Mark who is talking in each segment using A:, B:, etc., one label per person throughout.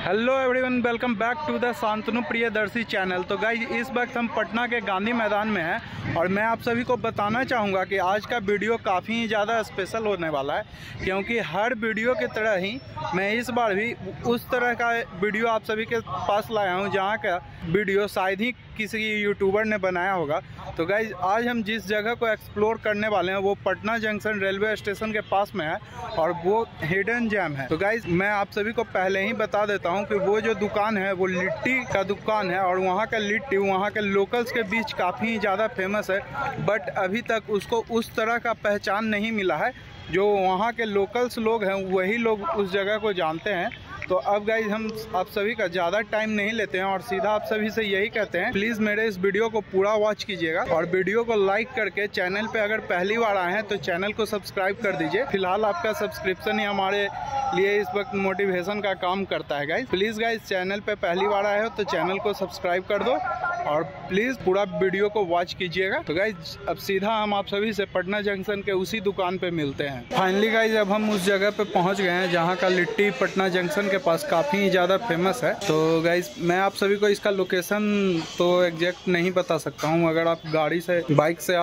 A: Hello everyone, welcome back to the Shantanu Priyadarshi channel. तो guys इस वक्त हम पटना के गांधी मैदान में हैं और मैं आप सभी को बताना चाहूँगा कि आज का वीडियो काफ़ी ज़्यादा स्पेशल होने वाला है, क्योंकि हर वीडियो की तरह ही मैं इस बार भी उस तरह का वीडियो आप सभी के पास लाया हूँ जहाँ का वीडियो शायद ही किसी यूट्यूबर ने बनाया होगा। तो गाइज आज हम जिस जगह को एक्सप्लोर करने वाले हैं वो पटना जंक्शन रेलवे स्टेशन के पास में है और वो हिडन जेम है। तो गाइज मैं आप सभी को पहले ही बता देता हूँ कि वो जो दुकान है वो लिट्टी का दुकान है और वहाँ का लिट्टी वहाँ के लोकल्स के बीच काफ़ी ज़्यादा फेमस है, बट अभी तक उसको उस तरह का पहचान नहीं मिला है। जो वहाँ के लोकल्स लोग हैं वही लोग उस जगह को जानते हैं। तो अब गाइज हम आप सभी का ज़्यादा टाइम नहीं लेते हैं और सीधा आप सभी से यही कहते हैं, प्लीज़ मेरे इस वीडियो को पूरा वॉच कीजिएगा और वीडियो को लाइक करके चैनल पे अगर पहली बार आए हैं तो चैनल को सब्सक्राइब कर दीजिए। फिलहाल आपका सब्सक्रिप्शन ही हमारे लिए इस वक्त मोटिवेशन का काम करता है। गाइज प्लीज़ गाइज चैनल पे पहली बार आए हो तो चैनल को सब्सक्राइब कर दो और प्लीज़ पूरा वीडियो को वॉच कीजिएगा। तो गाइज अब सीधा हम आप सभी से पटना जंक्शन के उसी दुकान पे मिलते हैं। फाइनली गाइज अब हम उस जगह पे पहुंच गए हैं जहां का लिट्टी पटना जंक्शन के पास काफ़ी ज़्यादा फेमस है। तो गाइज मैं आप सभी को इसका लोकेशन तो एग्जैक्ट नहीं बता सकता हूँ। अगर आप गाड़ी से बाइक से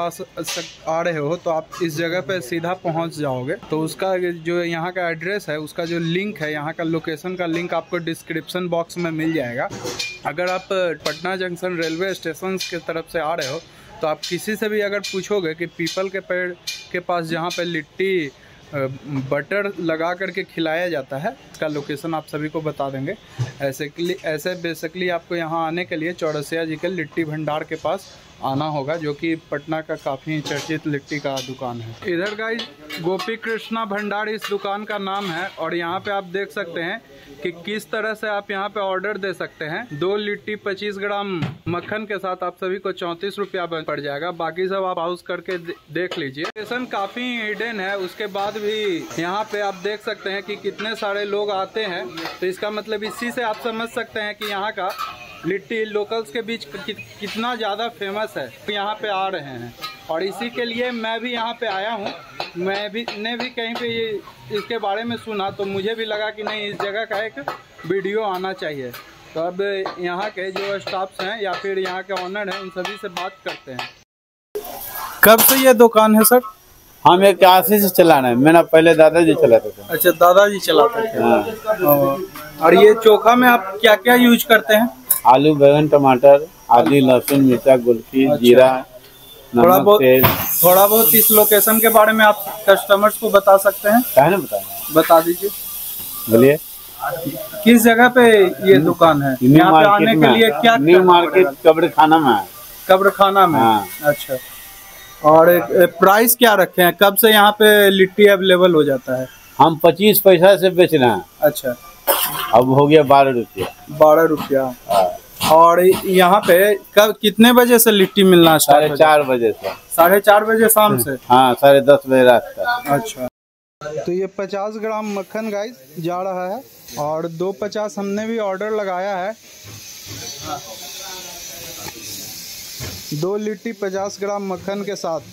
A: आ रहे हो तो आप इस जगह पे सीधा पहुँच जाओगे। तो उसका जो यहाँ का एड्रेस है, उसका जो लिंक है, यहाँ का लोकेशन का लिंक आपको डिस्क्रिप्शन बॉक्स में मिल जाएगा। अगर आप पटना जंक्शन रेलवे स्टेशन की तरफ से आ रहे हो तो आप किसी से भी अगर पूछोगे कि पीपल के पेड़ के पास जहाँ पे लिट्टी बटर लगा करके खिलाया जाता है, इसका लोकेशन आप सभी को बता देंगे। ऐसे बेसिकली आपको यहाँ आने के लिए चौरसिया जी के लिट्टी भंडार के पास आना होगा, जो कि पटना का काफ़ी चर्चित लिट्टी का दुकान है। इधर गाइस गोपी कृष्णा भंडार इस दुकान का नाम है और यहाँ पे आप देख सकते हैं कि किस तरह से आप यहाँ पे ऑर्डर दे सकते हैं। 2 लिट्टी 25 ग्राम मक्खन के साथ आप सभी को 34 रुपया पड़ जाएगा। बाकी सब आप हाउस करके देख लीजिए। स्टेशन काफ़ी हिडन है, उसके बाद भी यहाँ पे आप देख सकते हैं कि कितने सारे लोग आते हैं। तो इसका मतलब इसी से आप समझ सकते हैं कि यहाँ का लिट्टी लोकल्स के बीच कितना ज़्यादा फेमस है। यहाँ पे आ रहे हैं और इसी के लिए मैं भी यहाँ पे आया हूँ। मैं भी कहीं पे इसके बारे में सुना तो मुझे भी लगा कि नहीं, इस जगह का एक वीडियो आना चाहिए। तो अब यहाँ के जो स्टाफ्स हैं या फिर यहाँ के ऑनर हैं उन सभी से बात करते हैं। कब से ये दुकान है सर?
B: हम एक 80 से चला रहे हैं। मेरा पहले दादाजी चलाते थे।
A: अच्छा, दादाजी चलाते थे। हाँ। और ये चोखा में आप क्या क्या यूज करते हैं?
B: आलू, बैंगन, टमाटर, आदि, लहसुन, मिर्चा, गुलकी, जीरा,
A: थोड़ा बहुत इस लोकेशन के बारे में आप कस्टमर्स को बता सकते हैं?
B: क्या है ना, बता
A: दीजिए।
B: बोलिए,
A: किस जगह पे ये दुकान है? यहाँ पे आने के लिए क्या?
B: न्यू मार्केट कब्रखाना में है।
A: कब्रखाना में?
B: हाँ।
A: अच्छा। और प्राइस क्या रखे हैं? कब से यहाँ पे लिट्टी अवेलेबल हो जाता है?
B: हम 25 पैसा से बेच रहे हैं।
A: अच्छा,
B: अब हो गया 12 रुपया।
A: 12 रुपया। और यहाँ पे कब कितने बजे से लिट्टी मिलना?
B: 4:30 बजे से।
A: 4:30 बजे शाम से?
B: हाँ, 10:30 बजे रात तक।
A: अच्छा। तो ये 50 ग्राम मक्खन गाइस जा रहा है और 250 हमने भी ऑर्डर लगाया है। 2 लिट्टी 50 ग्राम मक्खन के साथ।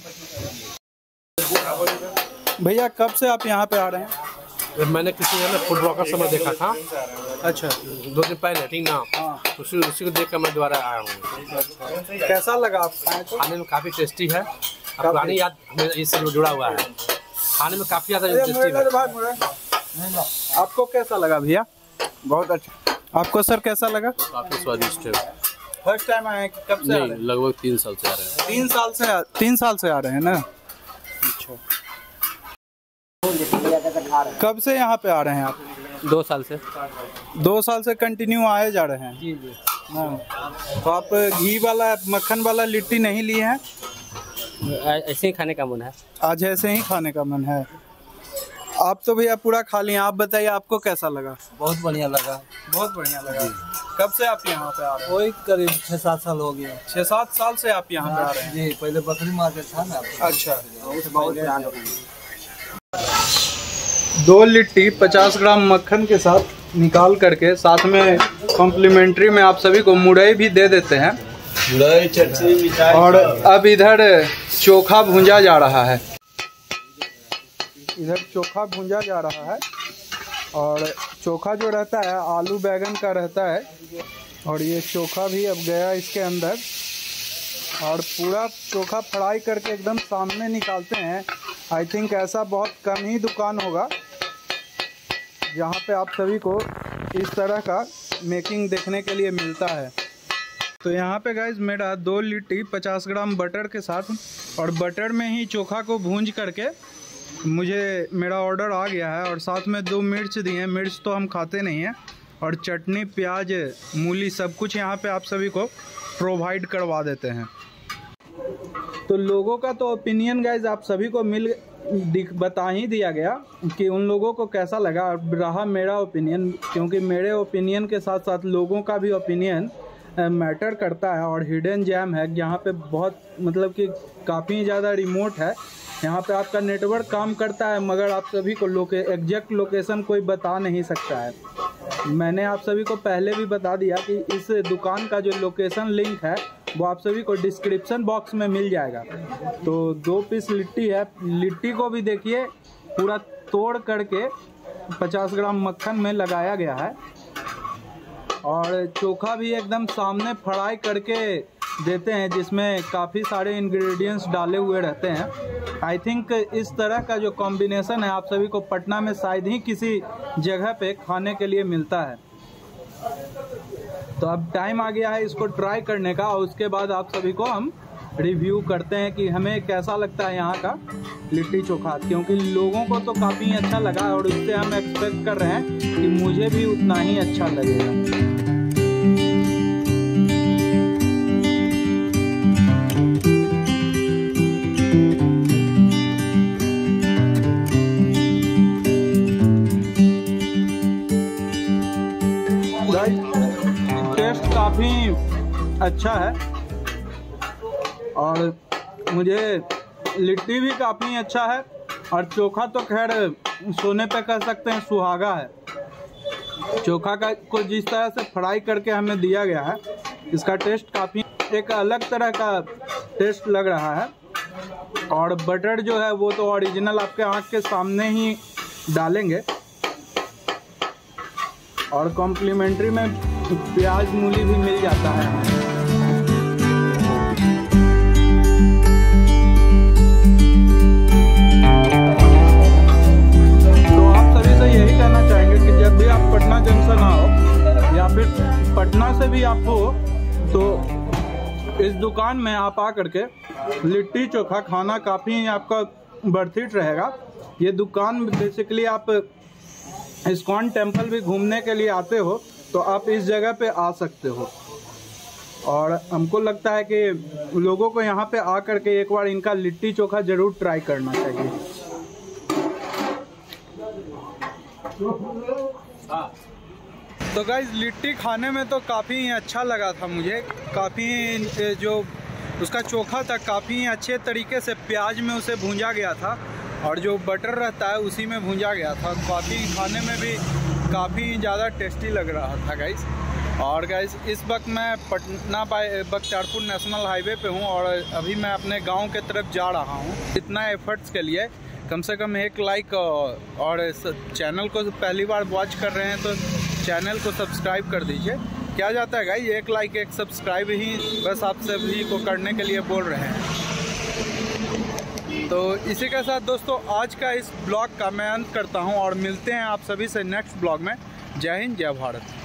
A: भैया कब से आप यहाँ पे आ रहे हैं?
C: मैंने किसी ने फूड ब्लॉगर समय देखा था।
A: अच्छा,
C: 2 दिन पहले, ठीक ना? हाँ। उसी को देख कर मैं दोबारा आया हूँ।
A: कैसा लगा आपको?
C: खाने में काफ़ी टेस्टी है। पुरानी याद हमें इससे जुड़ा हुआ है। खाने में काफ़ी ज़्यादा टेस्टी है।
A: आपको कैसा लगा भैया?
B: बहुत अच्छा।
A: आपको सर कैसा लगा?
C: काफ़ी स्वादिष्ट है।
A: फर्स्ट टाइम आए हैं? कब से?
C: नहीं, लगभग 3 साल से आ रहे हैं।
A: 3 साल से आ रहे हैं ना? अच्छा। कब से यहाँ पे आ रहे हैं आप?
C: 2 साल से।
A: 2 साल से कंटिन्यू आए जा रहे हैं?
C: जी जी।
A: हाँ। तो आप घी वाला मक्खन वाला लिट्टी नहीं लिए हैं?
C: ऐसे ही खाने का मन है। आज
A: ऐसे ही खाने का मन है। आप तो भैया पूरा खा लिए। आप बताइए आपको कैसा लगा?
D: बहुत बढ़िया लगा।
A: बहुत बढ़िया लगा। कब से आप यहाँ पे आ रहे हैं?
D: वही करीब 6-7 साल हो गया।
A: 6-7 साल से आप यहाँ पे आ रहे हैं?
D: जी, पहले बकरी मार्केट था ना।
A: अच्छा। 2 लिट्टी 50 ग्राम मक्खन के साथ निकाल करके साथ में कॉम्प्लीमेंट्री में आप सभी को मुरई भी दे देते हैं।
B: मुरई, चटनी, मिठाई।
A: और अब इधर चोखा भूंजा जा रहा है। इधर चोखा भूंजा जा रहा है और चोखा जो रहता है आलू बैगन का रहता है, और ये चोखा भी अब गया इसके अंदर, और पूरा चोखा फ्राई करके एकदम सामने निकालते हैं। आई थिंक ऐसा बहुत कम ही दुकान होगा जहाँ पे आप सभी को इस तरह का मेकिंग देखने के लिए मिलता है। तो यहाँ पे गाइज मेरा 2 लिट्टी 50 ग्राम बटर के साथ, और बटर में ही चोखा को भूंज करके मुझे मेरा ऑर्डर आ गया है, और साथ में 2 मिर्च दिए हैं। मिर्च तो हम खाते नहीं हैं, और चटनी, प्याज, मूली सब कुछ यहाँ पे आप सभी को प्रोवाइड करवा देते हैं। तो लोगों का तो ओपिनियन गाइज आप सभी को बता ही दिया गया कि उन लोगों को कैसा लगा। रहा मेरा ओपिनियन, क्योंकि मेरे ओपिनियन के साथ साथ लोगों का भी ओपिनियन मैटर करता है। और हिडन जैम है यहाँ पे, बहुत मतलब कि काफ़ी ज़्यादा रिमोट है। यहाँ पे आपका नेटवर्क काम करता है, मगर आप सभी को एग्जैक्ट लोकेशन कोई बता नहीं सकता है। मैंने आप सभी को पहले भी बता दिया कि इस दुकान का जो लोकेशन लिंक है वो आप सभी को डिस्क्रिप्शन बॉक्स में मिल जाएगा। तो 2 पीस लिट्टी है, लिट्टी को भी देखिए पूरा तोड़ करके 50 ग्राम मक्खन में लगाया गया है, और चोखा भी एकदम सामने फ्राई करके देते हैं, जिसमें काफ़ी सारे इंग्रेडिएंट्स डाले हुए रहते हैं। आई थिंक इस तरह का जो कॉम्बिनेशन है आप सभी को पटना में शायद ही किसी जगह पे खाने के लिए मिलता है। तो अब टाइम आ गया है इसको ट्राई करने का, और उसके बाद आप सभी को हम रिव्यू करते हैं कि हमें कैसा लगता है यहाँ का लिट्टी चोखा। क्योंकि लोगों को तो काफ़ी अच्छा लगा, और उससे हम एक्सपेक्ट कर रहे हैं कि मुझे भी उतना ही अच्छा लगेगा। टेस्ट काफ़ी अच्छा है, और मुझे लिट्टी भी काफ़ी अच्छा है, और चोखा तो खैर सोने पे कह सकते हैं सुहागा है। चोखा को जिस तरह से फ्राई करके हमें दिया गया है, इसका टेस्ट काफ़ी एक अलग तरह का टेस्ट लग रहा है। और बटर जो है वो तो ओरिजिनल आपके आँख के सामने ही डालेंगे, और कॉम्प्लीमेंट्री में प्याज मूली भी मिल जाता है। तो आप सभी से यही कहना चाहेंगे कि जब भी आप पटना जंक्शन आओ, या फिर पटना से भी आप हो, तो इस दुकान में आप आ करके लिट्टी चोखा खाना काफ़ी आपका वर्थ इट रहेगा। ये दुकान बेसिकली आप इस्कॉन टेम्पल भी घूमने के लिए आते हो तो आप इस जगह पे आ सकते हो, और हमको लगता है कि लोगों को यहाँ पे आ करके एक बार इनका लिट्टी चोखा ज़रूर ट्राई करना चाहिए। तो गाइस लिट्टी खाने में तो काफ़ी अच्छा लगा था मुझे। काफ़ी जो उसका चोखा था काफ़ी अच्छे तरीके से प्याज में उसे भूंजा गया था, और जो बटर रहता है उसी में भूंजा गया था। काफ़ी खाने में भी काफ़ी ज़्यादा टेस्टी लग रहा था गाइस। और गाइस इस वक्त मैं पटना बख्तियारपुर नेशनल हाईवे पे हूँ, और अभी मैं अपने गांव के तरफ जा रहा हूँ। इतना एफर्ट्स के लिए कम से कम 1 लाइक, और चैनल को पहली बार वॉच कर रहे हैं तो चैनल को सब्सक्राइब कर दीजिए। क्या जाता है गाइस, 1 लाइक 1 सब्सक्राइब ही बस आप सभी को करने के लिए बोल रहे हैं। तो इसी के साथ दोस्तों आज का इस ब्लॉग का मैं अंत करता हूं, और मिलते हैं आप सभी से नेक्स्ट ब्लॉग में। जय हिंद, जय भारत।